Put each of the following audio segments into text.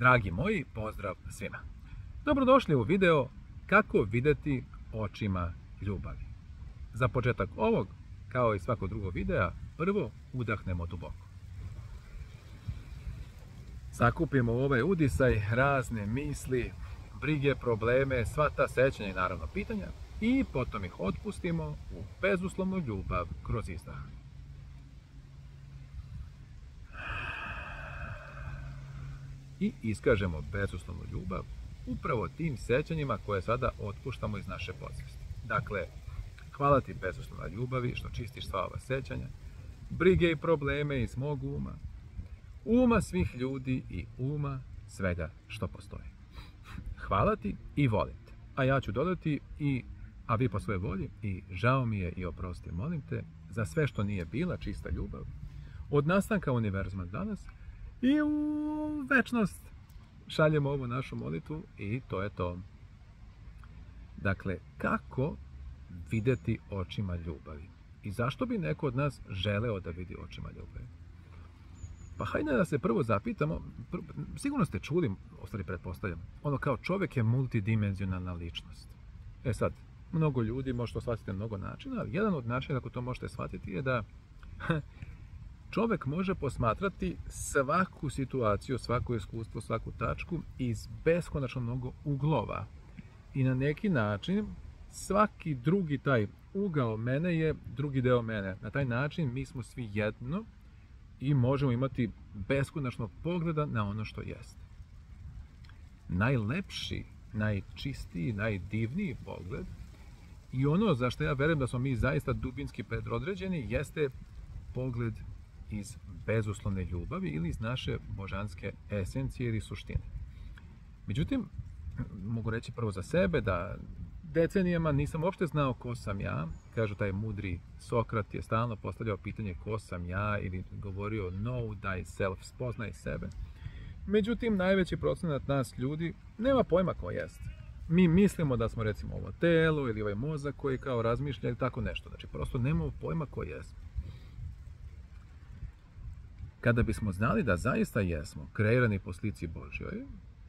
Dragi moji, pozdrav svima. Dobrodošli u video kako videti očima ljubavi. Za početak ovog, kao i svakog drugog videa, prvo udahnemo duboko. Sakupimo u ovaj udisaj razne misli, brige, probleme, sva ta sećanja i naravno pitanja i potom ih otpustimo u bezuslovnu ljubav kroz izdah. I iskažemo bezuslovnu ljubav upravo tim sećanjima koje sada otpuštamo iz naše podsvesti. Dakle, hvala ti bezuslovna ljubavi što čistiš sva ova sećanja, brige i probleme iz mog uma svih ljudi i uma svega što postoji. Hvala ti i volim te. A ja ću dodati a vi po svojoj volji i žao mi je i oprosti, molim te za sve što nije bila čista ljubav od nastanka univerzuma danas i u večnost šaljemo ovu našu molitvu i to je to. Dakle, kako videti očima ljubavi? I zašto bi neko od nas želeo da vidi očima ljubavi? Pa hajde da se prvo zapitamo, sigurno ste čuli, u stvari pretpostavljam, ono kao čovjek je multidimenzionalna ličnost. Sad, mnogo ljudi može to shvatiti na mnogo načina, ali jedan od načina kako to možete shvatiti je da čovjek može posmatrati svaku situaciju, svako iskustvo, svaku tačku iz beskonačno mnogo uglova. I na neki način svaki drugi taj ugao mene je drugi deo mene. Na taj način mi smo svi jedno i možemo imati beskonačnog pogleda na ono što jeste. Najlepši, najčistiji, najdivniji pogled i ono za što ja verujem da smo mi zaista dubinski predodređeni jeste pogled iz bezuslovne ljubavi ili iz naše božanske esencije ili suštine. Međutim, mogu reći prvo za sebe da decenijama nisam uopšte znao ko sam ja. Kažu, taj mudri Sokrat je stalno postavljao pitanje ko sam ja ili govorio know thyself, spoznaj sebe. Međutim, najveći procenat nas ljudi nema pojma ko jest. Mi mislimo da smo recimo ovo telo ili ovaj mozak koji kao razmišlja ili tako nešto. Znači, prosto nemamo pojma ko jest. Kada bismo znali da zaista jesmo kreirani po slici Božjoj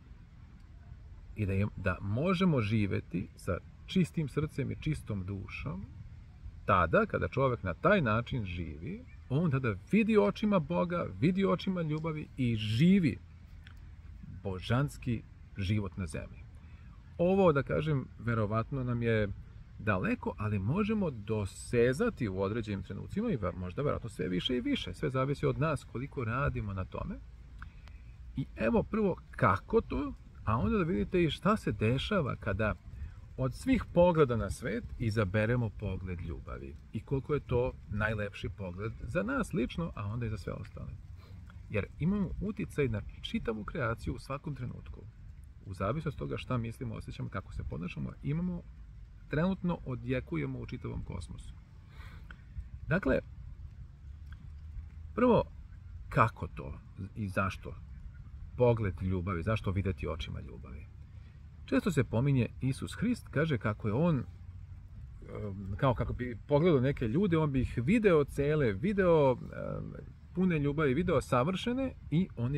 i da možemo živjeti sa čistim srcem i čistom dušom, tada, kada čovjek na taj način živi, on tada vidi očima Boga, vidi očima ljubavi i živi božanski život na zemlji. Ovo, da kažem, verovatno nam je daleko, ali možemo dosezati u određenim trenucima i možda verovatno sve više i više. Sve zavisi od nas koliko radimo na tome. I evo prvo kako to, a onda da vidite i šta se dešava kada od svih pogleda na svet izaberemo pogled ljubavi. I koliko je to najlepši pogled za nas lično, a onda i za sve ostale. Jer imamo uticaj na čitavu kreaciju u svakom trenutku. U zavisnosti od toga šta mislimo, osjećamo, kako se ponašamo, trenutno odjekujemo u čitavom kosmosu. Dakle, prvo, kako to i zašto? Pogled ljubavi, zašto videti očima ljubavi? Često se pominje Isus Hrist, kaže kako je on, kako bi pogledao neke ljude, on bi ih video cele, video pune ljubavi, video savršene i oni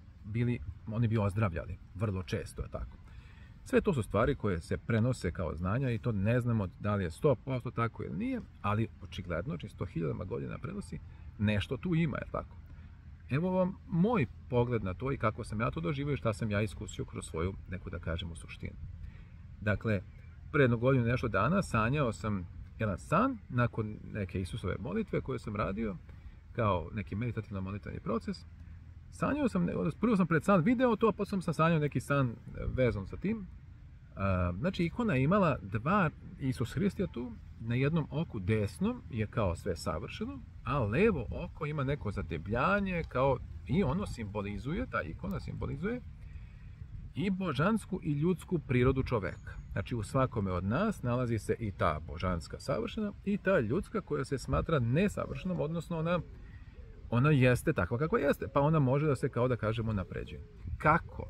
bi ozdravljali, vrlo često je tako. Sve to su stvari koje se prenose kao znanja i to ne znamo da li je 100% tako ili nije, ali očigledno, či 100.000 godina prenosi, nešto tu ima, je tako. Evo vam moj pogled na to i kako sam ja to doživio i šta sam ja iskusio kroz svoju, neku da kažemo, suštinu. Dakle, pre jednog godinu nešto dana sanjao sam jedan san nakon neke Isusove molitve koje sam radio kao neki meditativno molitveni proces. Sanjao sam, prvo sam pred san video to, a potom sam sanjao neki san vezan sa tim. Znači, ikona je imala dva Isus Hrist je tu, na jednom oku desnom je kao sve savršeno, a levo oko ima neko zadebljanje, i ono simbolizuje, ta ikona simbolizuje i božansku i ljudsku prirodu čoveka. Znači, u svakome od nas nalazi se i ta božanska savršena i ta ljudska koja se smatra nesavršenom, odnosno ona jeste takva kako jeste, pa ona može da se, kao da kažemo, napređuje. Kako?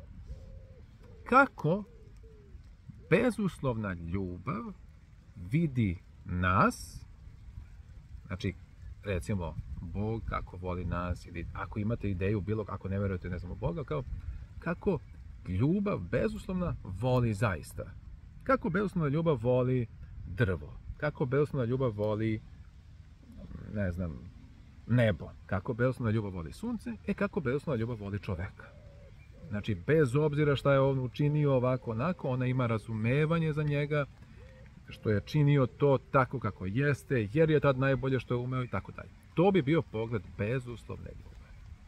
Kako bezuslovna ljubav vidi nas, znači, recimo, Bog kako voli nas, ili ako imate ideju bilo, ako ne verujete, ne znam, u Boga, kako ljubav bezuslovna voli zaista. Kako bezuslovna ljubav voli drvo? Kako bezuslovna ljubav voli, ne znam, nebo? Kako bezuslovna ljubav voli sunce? Kako bezuslovna ljubav voli čoveka? Znači, bez obzira šta je on učinio ovako, onako, ona ima razumevanje za njega, što je činio to tako kako jeste, jer je tad najbolje što je umeo i tako dalje. To bi bio pogled bezuslovne ljubavi.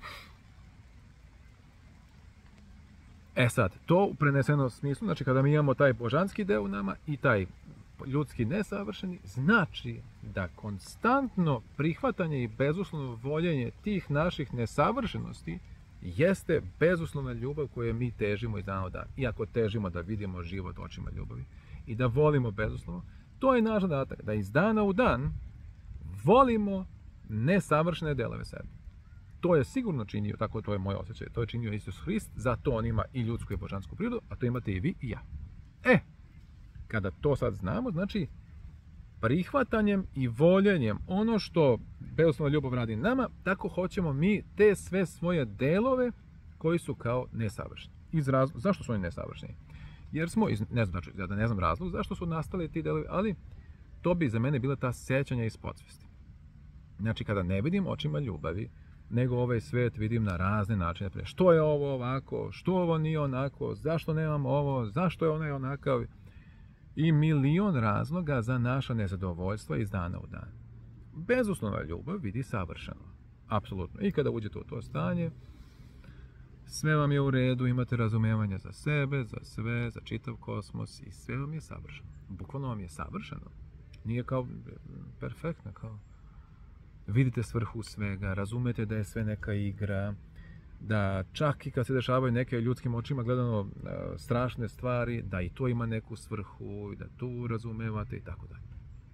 Sad, to u prenesenom smislu, znači kada mi imamo taj božanski deo u nama i taj ljudski nesavršeni, znači da konstantno prihvatanje i bezuslovno voljenje tih naših nesavršenosti jeste bezuslovna ljubav koju mi težimo iz dana u dan. Iako težimo da vidimo život očima ljubavi i da volimo bezuslovno, to je naš zadatak, da iz dana u dan volimo nesavršene delove sebe. To je sigurno činio, tako to je moj osjećaj, to je činio Isus Hrist, zato on ima i ljudsku i božansku prirodu, a to imate i vi i ja. Kada to sad znamo, znači prihvatanjem i voljenjem ono što bezuslovna ljubav radi nama, tako hoćemo mi te sve svoje delove koji su kao nesavršeni. Zašto su oni nesavršeni? Jer smo, ne znam razlog zašto su nastali ti delovi, ali to bi za mene bila ta sećanja iz podsvesti. Znači kada ne vidim očima ljubavi, nego ovaj svet vidim na razne načine. Što je ovo ovako, što ovo nije onako, zašto nemam ovo, zašto je onaj onakav, i milion razloga za naša nezadovoljstva iz dana u dan. Bezuslovna ljubav vidi savršeno. Apsolutno. I kada uđete u to stanje, sve vam je u redu, imate razumevanje za sebe, za sve, za čitav kosmos i sve vam je savršeno. Bukvalno vam je savršeno. Nije kao perfektno, kao vidite svrhu svega, razumete da je sve neka igra, da čak i kad se dešavaju neke ljudskim očima gledano strašne stvari, da i to ima neku svrhu i da tu razumevate i tako dalje.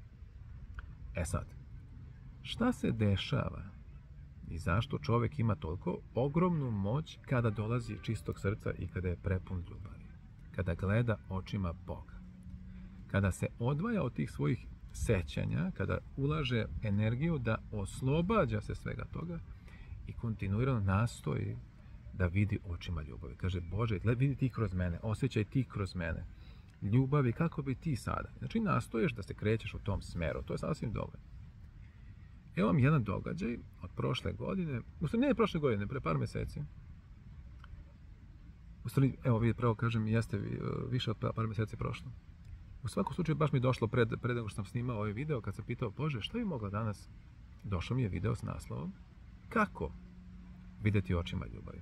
Sad, šta se dešava i zašto čovjek ima toliko ogromnu moć kada dolazi čistog srca i kada je prepun ljubavi? Kada gleda očima Boga. Kada se odvaja od tih svojih sećanja, kada ulaže energiju da oslobađa se svega toga i kontinuirano nastoji da vidi očima ljubavi. Kaže, Bože, vidi ti kroz mene, osjećaj ti kroz mene. Ljubavi, kako bi ti sada? Znači, nastoješ da se krećeš u tom smeru. To je sasvim dovoljno. Evo vam jedan događaj od prošle godine, u stvari ne prošle godine, pre par mjeseci. U stvari, evo vidite, pravo kažem, jeste više od par mjeseci prošlo. U svakom slučaju, baš mi je došlo pred nego što sam snimao ovaj video, kad sam pitao, Bože, što bi mogla danas? Došao mi je video s naslovom kako vidjeti očima ljubavi.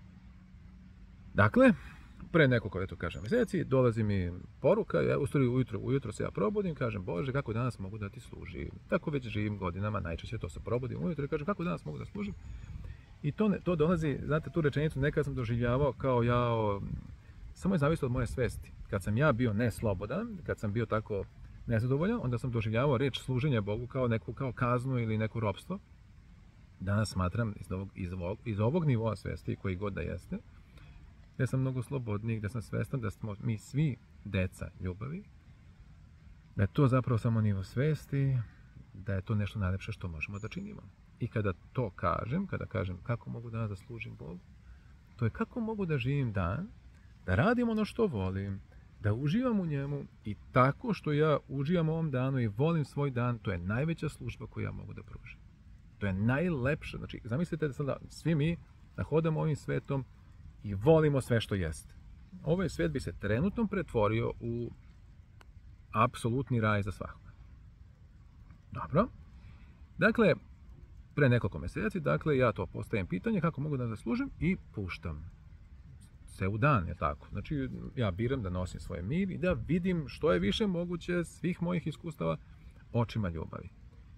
Dakle, pre nekoliko, eto kažem, mjeseci, dolazi mi poruka, u stvari ujutro se ja probudim, kažem, Bože, kako danas mogu da ti služim? Tako već živim godinama, najčešće to se probudim ujutro i kažem, kako danas mogu da služim? I to dolazi, znate, tu rečenicu nekad sam doživljavao kao samo je zavisilo od moje svesti. Kad sam ja bio neslobodan, kad sam bio tako nezadovoljan, onda sam doživljavao reč služenja Bogu kao kaznu ili neko ropstvo. Danas smatram iz ovog nivoa svesti, koji god da jeste, gdje sam mnogo slobodniji, gdje sam svestan da smo mi svi deca ljubavi, da je to zapravo samo nivo svesti, da je to nešto najlepše što možemo da činimo. I kada to kažem, kako mogu danas da služim Bogu, to je kako mogu da živim dan, da radim ono što volim, da uživam u njemu i tako što ja uživam u ovom danu i volim svoj dan, to je najveća služba koju ja mogu da pružim. To je najlepše. Znači, zamislite da sada svi mi da hodamo ovim svetom i volimo sve što jeste. Ovaj svet bi se trenutno pretvorio u apsolutni raj za svakoga. Dobro. Dakle, pre nekoliko mjeseci, ja to postavim pitanje kako mogu da zaslužim i puštam se u dan, je tako. Znači, ja biram da nosim svoj mir i da vidim što je više moguće svih mojih iskustava očima ljubavi.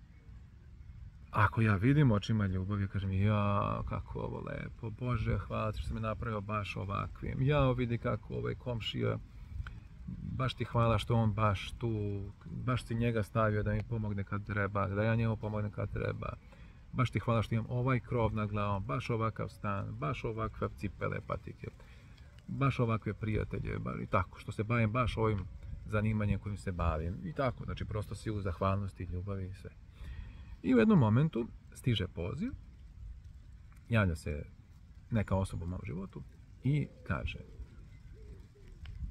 Ako ja vidim očima ljubavi, ja kažem, kako ovo lepo, Bože, hvala ti što si me napravio baš ovakvim, vidi kako ovaj komšija, baš ti hvala što on baš tu, baš ti njega stavio da mi pomogne kad treba, da ja njemu pomognem kad treba, baš ti hvala što imam ovaj krov nad glavom, baš ovakav stan, baš ovakve cipele, patike, baš ovakve prijatelje, i tako, što se bavim baš ovim zanimanjem kojim se bavim, i tako, znači prosto si u zahvalnosti, ljubavi i sve. I u jednom momentu stiže poziv, javlja se neka osoba u mom životu i kaže,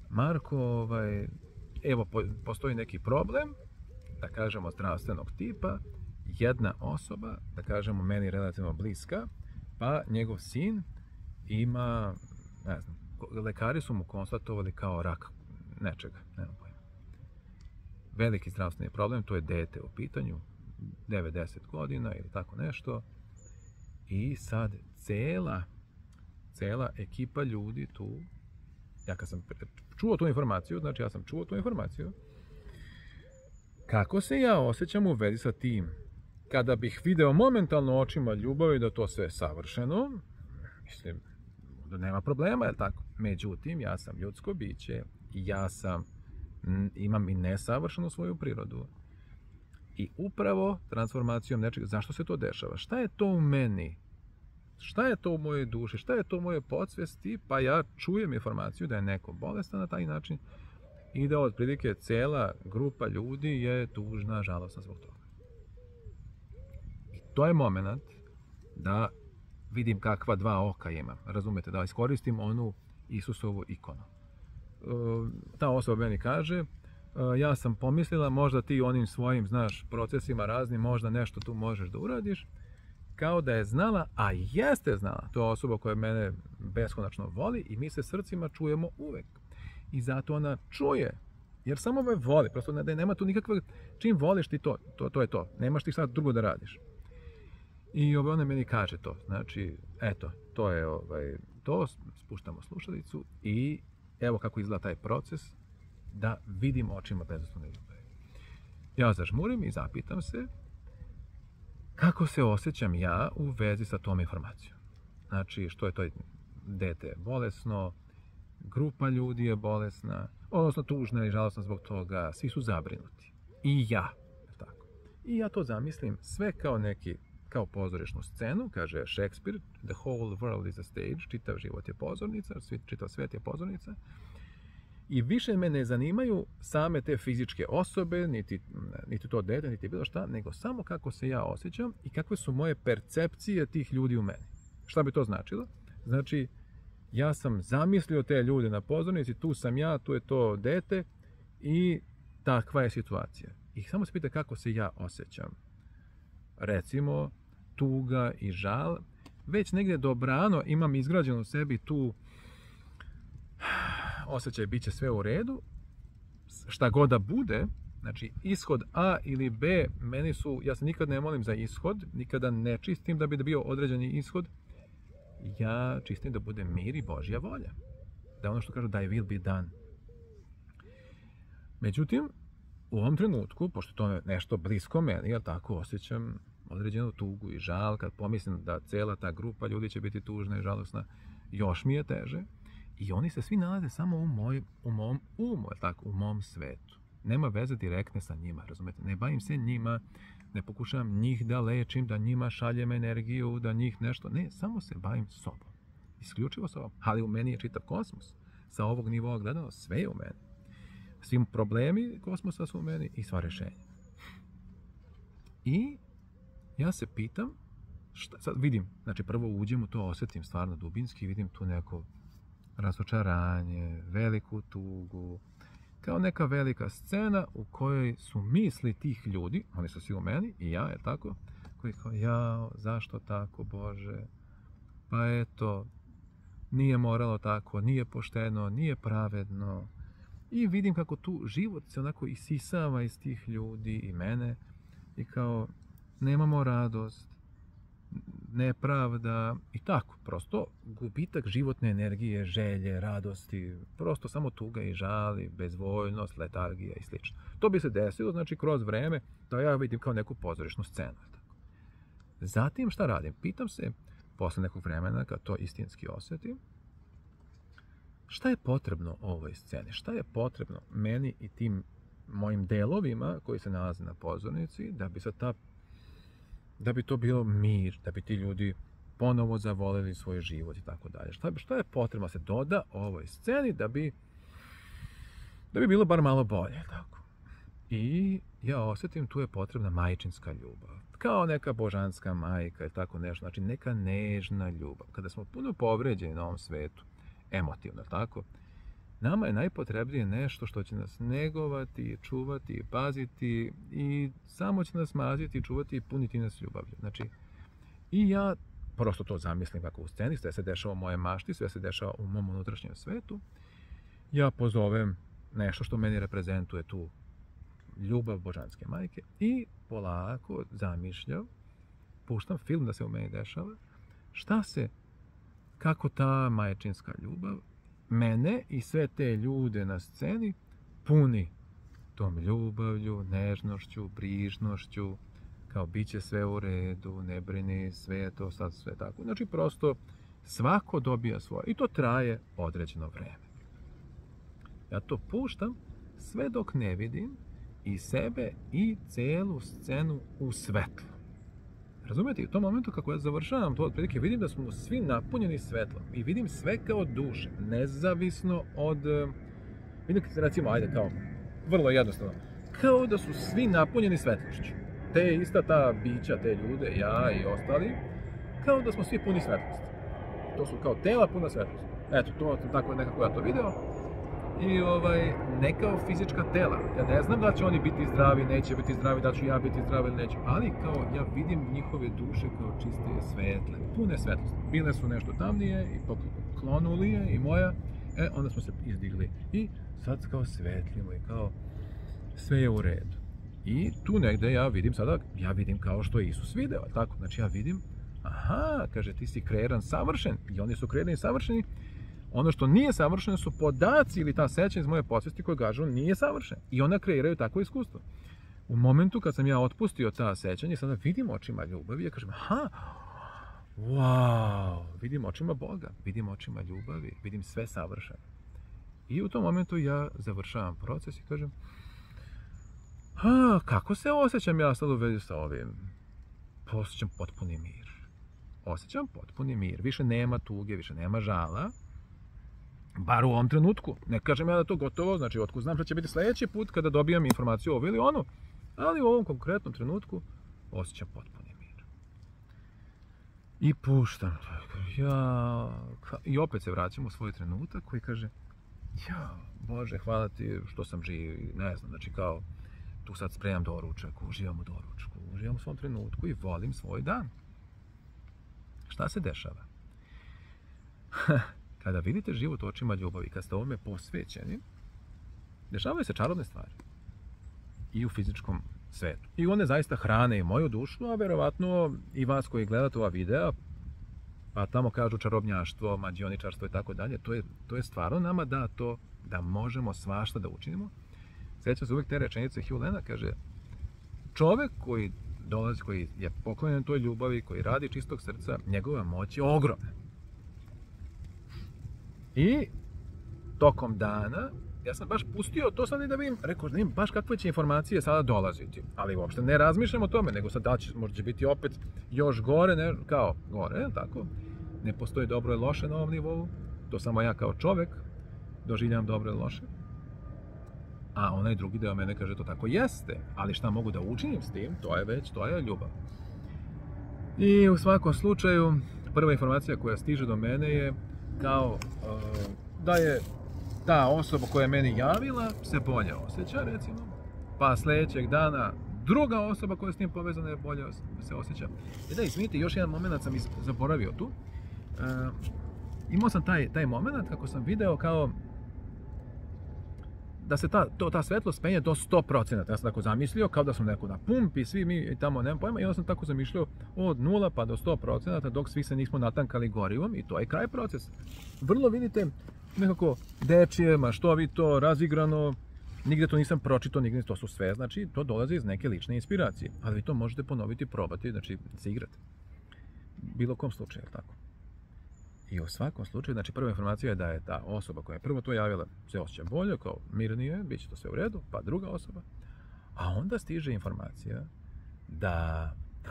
Marko, evo, postoji neki problem, da kažemo zdravstvenog tipa, jedna osoba, da kažemo meni relativno bliska, pa njegov sin ima, ne znam, lekari su mu konstatovali kao rak nečega, nemam pojma. Veliki zdravstveni problem, to je dete u pitanju, 90 godina ili tako nešto. I sad cela ekipa ljudi tu, ja kad sam čuo tu informaciju, kako se ja osjećam u vezi sa tim. Kada bih video momentalno očima ljubavi da to sve je savršeno, mislim da nema problema, je li tako? Međutim, ja sam ljudsko biće i imam i nesavršenu svoju prirodu. I upravo transformacijom nečega, zašto se to dešava? Šta je to u meni? Šta je to u mojoj duši? Šta je to u mojoj podsvesti? Pa ja čujem informaciju da je neko bolestan na taj način i da otprilike cela grupa ljudi je tužna, žalosna zbog toga. I to je moment da vidim kakva dva oka imam. Razumete, da iskoristim onu Isusovu ikonu. Ta osoba meni kaže, ja sam pomislila, možda ti onim svojim, znaš, procesima raznim, možda nešto tu možeš da uradiš, kao da je znala, a jeste znala. To je osoba koja mene beskonačno voli i mi se srcima čujemo uvek. I zato ona čuje, jer samo me voli, prosto nema tu nikakve, čim voliš ti to je to, nemaš ti sad drugo da radiš. I ona meni kaže to, znači, eto, to je to, spuštamo slušalicu i evo kako izgleda taj proces, da vidim očima bezuslovne ljubavi. Ja zažmurim i zapitam se kako se osjećam ja u vezi sa tom informacijom. Znači, što je to dete bolesno, grupa ljudi je bolesna, odnosno tužna i žalosna zbog toga, svi su zabrinuti. I ja. Tako. I ja to zamislim sve kao pozorišnu scenu, kaže Shakespeare, the whole world is a stage, čitav život je pozornica, čitav svijet je pozornica. I više me ne zanimaju same te fizičke osobe, niti to dete, niti bilo šta, nego samo kako se ja osjećam i kakve su moje percepcije tih ljudi u meni. Šta bi to značilo? Znači, ja sam zamislio te ljude na pozornici, tu sam ja, tu je to dete i takva je situacija. I samo se pita kako se ja osjećam. Recimo, tuga i žal, već negdje dobrano imam izgrađeno u sebi tu osjećaj bit će sve u redu, šta god da bude, znači ishod A ili B, ja se nikad ne molim za ishod, nikada ne čistim da bi bio određeni ishod, ja čistim da bude mir i Božja volja. Da ono što kažu, thy will be done. Međutim, u ovom trenutku, pošto to je nešto blisko meni, ja tako osjećam određenu tugu i žal, kad pomislim da cela ta grupa ljudi će biti tužna i žalosna, još mi je teže. I oni se svi nalaze samo u mom umu, tako, u mom svetu. Nema veze direktne sa njima, razumete? Ne bavim se njima, ne pokušavam njih da lečim, da njima šaljem energiju, da njih nešto... Ne, samo se bavim sobom. Isključivo sobom. Ali u meni je čitav kosmos. Sa ovog nivoa gledano, sve je u meni. Svi problemi kosmosa su u meni i sva rješenja. I ja se pitam, sad vidim, znači prvo uđem u to, osjetim stvarno dubinski, vidim tu neko razočaranje, veliku tugu, kao neka velika scena u kojoj su misli tih ljudi, oni su svi u meni i ja, je tako, koji kao, jao, zašto tako, Bože, pa eto, nije moralo tako, nije pošteno, nije pravedno. I vidim kako tu život se onako isisava iz tih ljudi i mene i kao, nemamo radost, nepravda i tako, prosto gubitak životne energije, želje, radosti, prosto samo tuga i žali, bezvoljnost, letargija i sl. To bi se desilo, znači, kroz vreme, da ja vidim kao neku pozorišnu scenu. Zatim šta radim? Pitam se, posle nekog vremena, kad to istinski osjetim, šta je potrebno ovoj sceni? Šta je potrebno meni i tim mojim delovima koji se nalaze na pozornici, da bi to bilo mir, da bi ti ljudi ponovo zavoleli svoj život i tako dalje. Šta je potrebno da se doda ovoj sceni da bi bilo bar malo bolje, tako. I ja osjetim tu je potrebna majčinska ljubav. Kao neka božanska majka ili tako nešto, znači neka nežna ljubav. Kada smo puno povređeni na ovom svetu, emotivno, tako, Nama je najpotrebnije nešto što će nas negovati, čuvati, paziti i samo će nas maziti, čuvati i puniti nas ljubavlju. Znači, i ja prosto to zamislim kako u sceni, sve se dešava u moje mašti, sve se dešava u mom unutrašnjem svetu. Ja pozovem nešto što meni reprezentuje tu ljubav božanske majke i polako zamišljam, puštam film da se u meni dešava, kako ta majčinska ljubav mene i sve te ljude na sceni puni tom ljubavlju, nežnošću, brižnošću, kao bit će sve u redu, ne brini, sve je to sad sve tako. Znači prosto svako dobija svoje i to traje određeno vreme. Ja to puštam sve dok ne vidim i sebe i celu scenu u svetlu. Razumijete? I u tom momentu kako ja završavam to otprilike vidim da smo svi napunjeni svetlom i vidim sve kao duše, nezavisno od... Vidim recimo, ajde kao, vrlo jednostavno, kao da su svi napunjeni svetlošću. Te ista ta bića, te ljude, ja i ostali, kao da smo svi puni svetlosti. To su kao tela puna svetlosti. Eto, to tako nekako ja to video. I ne kao fizička tela. Ja ne znam da će oni biti zdravi, neće biti zdravi, da ću ja biti zdrav ili neću. Ali kao ja vidim njihove duše kao čiste i svetle, pune svetlosti. Bile su nešto tamnije i poklonulije i moja. Onda smo se izdigli. I sad kao svetlimo i kao sve je u redu. I tu negde ja vidim kao što je Isus video. Tako, znači ja vidim, aha, kaže ti si kreiran savršen i oni su kreirani savršeni. Ono što nije savršeno su podaci ili ta sećanja iz moje podsvesti koje kažu nije savršen. I ona kreiraju takvo iskustvo. U momentu kad sam ja otpustio ta sećanja i sada vidim očima ljubavi, ja kažem, aha, wow, vidim očima Boga, vidim očima ljubavi, vidim sve savršeno. I u tom momentu ja završavam proces i kažem, kako se osjećam ja sad u vezi sa ovim? Osjećam potpuni mir. Osjećam potpuni mir. Više nema tuge, više nema žala. Bar u ovom trenutku. Ne kažem ja da to gotovo, znači otkud znam što će biti sljedeći put kada dobijam informaciju ovo ili ono. Ali u ovom konkretnom trenutku osjećam potpuni mir. I puštam to. I opet se vraćam u svoj trenutak koji kaže, Bože, hvala ti što sam živ. Ne znam, znači kao tu sad spremam doručak, uživam u doručku, uživam u svom trenutku i volim svoj dan. Šta se dešava? Kada vidite život očima ljubavi, kad ste ovome posvećeni, dešavaju se čarobne stvari. I u fizičkom svetu. I one zaista hrane i moju dušu, a verovatno i vas koji gledate ova videa, pa tamo kažu čarobnjaštvo, mađioničarstvo i tako dalje, to je stvarno nama dato da možemo svašta da učinimo. Sjećam se uvijek te rečenice Hugh Lena, kaže, čovek koji dolazi, koji je poklonjen toj ljubavi, koji radi čistog srca, njegova moć je ogromna. I tokom dana, ja sam baš pustio to sad i da vidim, rekao da vidim baš kakve će informacije sada dolaziti. Ali uopšte ne razmišljam o tome, nego sad da će, možda će biti opet još gore, ne, kao gore, tako? Ne postoji dobro i loše na ovom nivou, to samo ja kao čovek doživljam dobro i loše. A onaj drugi deo mene kaže to tako jeste, ali šta mogu da učinim s tim, to je ljubav. I u svakom slučaju, prva informacija koja stiže do mene je kao da je ta osoba koja je meni javila se bolje osjeća, recimo, pa sljedećeg dana druga osoba koja je s njim povezana je bolje se osjeća. I da, izvinite, još jedan moment sam zaboravio tu. Imao sam taj moment kako sam video kao da se ta svetlost penje do 100%. Ja sam tako zamislio, kao da sam neko na pumpi, svi mi tamo, nemam pojma, i onda sam tako zamišljao od 0 pa do 100%, dok svi se nismo natankali gorivom i to je kraj procesa. Vrlo vidite nekako dečije, maštovito, razigrano, nigde to nisam pročitao, nigde to su sve, znači to dolazi iz neke lične inspiracije, ali vi to možete ponoviti, probati, znači se igrati. Bilo kom slučaju, tako. I u svakom slučaju, znači prva informacija je da je ta osoba koja je prvo to javila se osjeća bolje, kao mirnije, bit će to sve u redu, pa druga osoba. A onda stiže informacija da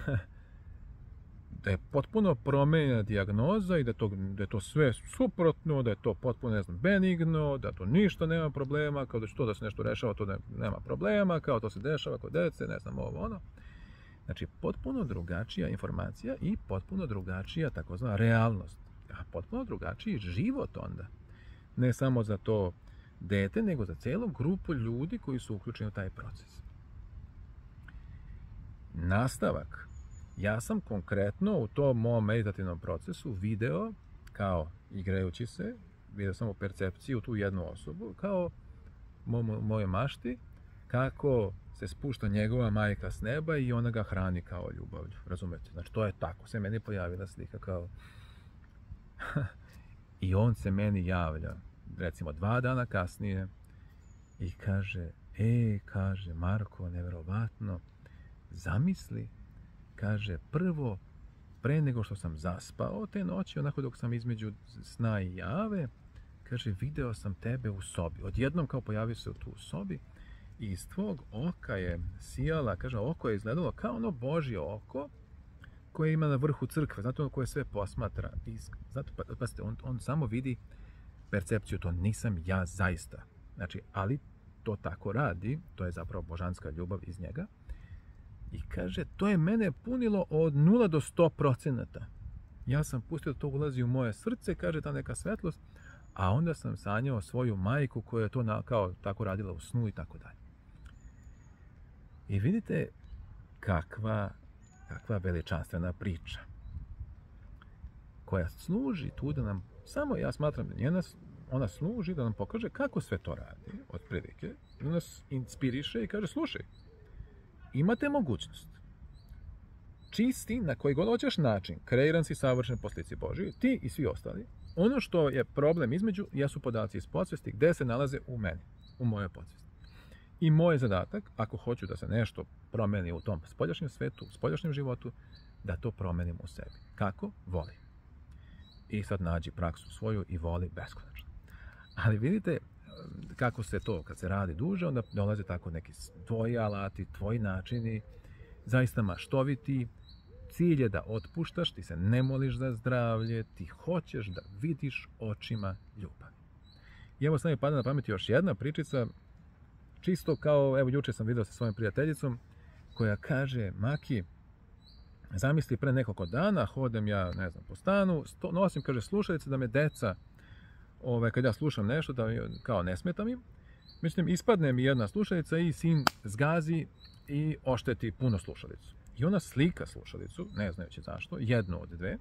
je potpuno promenjena dijagnoza i da je to sve suprotno, da je to potpuno, ne znam, benigno, da to ništa nema problema, kao da se nešto rešava, to nema problema, kao to se dešava kod dece, ne znam, ovo, ono. Znači, potpuno drugačija informacija i potpuno drugačija takozvana realnost. A potpuno drugačiji život onda. Ne samo za to dete, nego za cijelu grupu ljudi koji su uključeni u taj proces. Nastavak. Ja sam konkretno u tom mom meditativnom procesu video, kao igrajući se, vidio sam u percepciju tu jednu osobu, kao moje mašti, kako se spušta njegova majka s neba i ona ga hrani kao ljubavlju. Razumete? Znači, to je tako. Se meni pojavila slika kao... I on se meni javlja, recimo 2 dana kasnije, i kaže, kaže, Marko, nevjerovatno, zamisli, kaže, prvo, pre nego što sam zaspao te noći, onako dok sam između sna i jave, kaže, video sam tebe u sobi. Odjednom kao pojavio se u tu sobi i iz tvog oka je sijala, kaže, oko je izgledalo kao ono Božje oko koje ima na vrhu crkve, znate ono koje sve posmatra. Zato, pazite, on samo vidi percepciju, to nisam ja zaista. Znači, ali to tako radi, to je zapravo božanska ljubav iz njega. I kaže, to je mene punilo od 0 do 100%. Ja sam pustio da to ulazi u moje srce, kaže ta neka svetlost, a onda sam sanjao svoju majku koja je to kao tako radila u snu i tako dalje. I vidite kakva veličanstvena priča koja služi tu da nam, samo ja smatram da ona služi da nam pokaže kako sve to radi, otprilike, da nas inspiriše i kaže, slušaj, imate mogućnost. Čisti na koji god hoćeš način, kreiran si savršen po slici Božiji, ti i svi ostali. Ono što je problem između jesu podaci iz podsvesti gdje se nalaze u meni, u mojoj podsvesti. I moj zadatak, ako hoću da se nešto promeni u tom spoljašnjem svetu, u spoljašnjem životu, da to promenim u sebi. Kako? Voli. I sad nađi praksu svoju i voli beskonačno. Ali vidite kako se to, kad se radi duže, onda dolaze tako neki tvoji alati, tvoji načini, zaista maštoviti. Cilj je da otpuštaš, ti se ne moliš za zdravlje, ti hoćeš da vidiš očima ljubav. I evo sad mi pada na pamet još jedna pričica, čisto kao, evo jučer sam vidio sa svojom prijateljicom, koja kaže, Maki, zamisli pre nekoliko dana, hodem ja, ne znam, po stanu, nosim, kaže, slušalice da me deca, kad ja slušam nešto, da kao ne smetam im, mislim, ispadne mi jedna slušalica i sin zgazi i ošteti puno slušalicu. I ona slika slušalicu, ne znajući zašto, jednu od 2,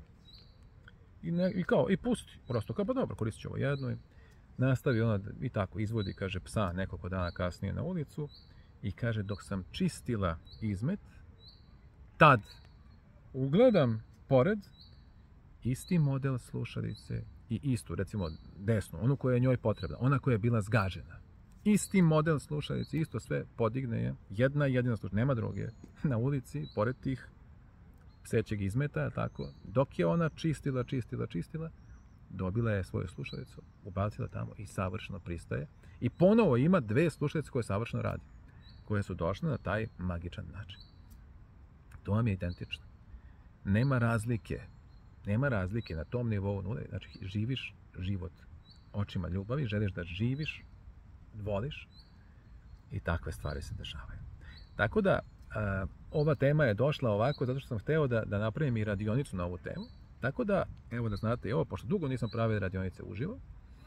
i pusti, prosto kao, pa dobro, koristit ću ovo jednu, i nastavi ona i tako izvodi, kaže, psa nekoliko dana kasnije na ulicu i kaže, dok sam čistila izmet, tad ugledam pored isti model slušalice i istu, recimo desnu, onu koja je njoj potrebna, ona koja je bila zgažena. Isti model slušalice, isto sve podigne je, jedina slušalica, nema druge, na ulici, pored tih psećeg izmeta, tako, dok je ona čistila, dobila je svoju slušalicu, ubacila tamo i savršeno pristaje. I ponovo ima 2 slušalice koje savršeno radi, koje su došle na taj magičan način. To vam je identično. Nema razlike na tom nivou nule. Znači, živiš život očima ljubavi, želiš da živiš, voliš i takve stvari se dešavaju. Tako da, ova tema je došla ovako zato što sam hteo da napravim i radionicu na ovu temu. Tako da, evo da znate i ovo, pošto dugo nisam pravio radionice uživo,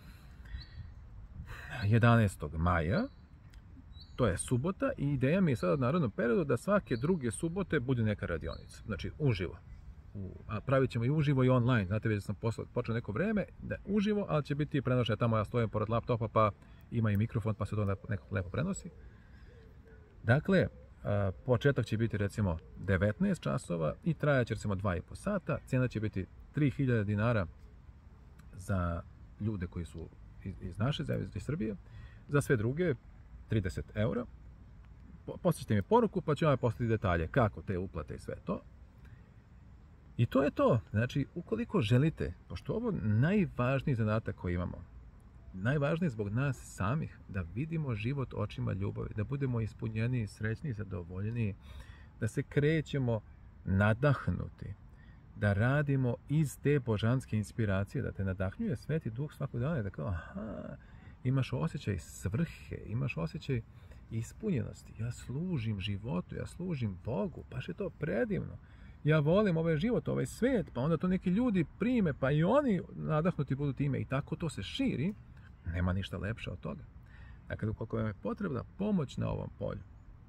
11. maja, to je subota i ideja mi je sada u narednom periodu da svake druge subote bude neka radionica, znači uživo. A pravit ćemo i uživo i online, znate već da sam počeo neko vreme, da uživo, ali će biti prenošenje, tamo ja stojim pored laptopa pa ima i mikrofon pa se to nekako lepo prenosi. Dakle, početak će biti recimo 19 časova i trajaće recimo 2,5 sata. Cijena će biti 3000 dinara za ljude koji su iz naše zemlje, iz Srbije. Za sve druge 30 eura. Poslite mi poruku pa ću vam poslati detalje kako te uplate i sve to. I to je to. Znači, ukoliko želite, pošto ovo je najvažniji zadatak koji imamo, najvažnije zbog nas samih, da vidimo život očima ljubavi, da budemo ispunjeniji, srećniji, zadovoljniji, da se krećemo nadahnuti, da radimo iz te božanske inspiracije, da te nadahnjuje Sveti Duh svakog dana, da kao, imaš osjećaj svrhe, imaš osjećaj ispunjenosti. Ja služim životu, ja služim Bogu, baš je to predivno. Ja volim ovaj život, ovaj svijet, pa onda to neki ljudi prime, pa i oni nadahnuti budu time i tako to se širi. Nema ništa lepše od toga. Dakle, ukoliko vam je potrebna pomoć na ovom polju.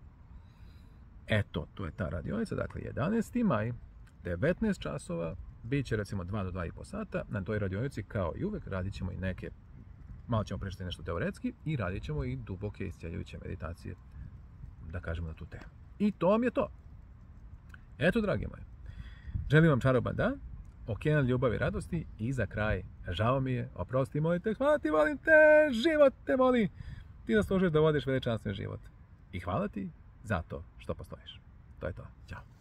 Eto, to je ta radionica, dakle 11. maj, 19 časova, bit će recimo 2 do 2,5 sata. Na toj radionici, kao i uvek, radit ćemo i neke, malo ćemo pričati nešto teoretski i radit ćemo i duboke iscjeljujuće meditacije, da kažemo na tu temu. I to vam je to. Eto, dragi moji, želim vam čaroban dan, okean ljubavi i radosti i za kraj, žao mi je, oprosti, molim te, hvala ti, molim te, život te molim. Ti zaslužuješ da vodiš veličanstven život. I hvala ti za to što postojiš. To je to. Ćao.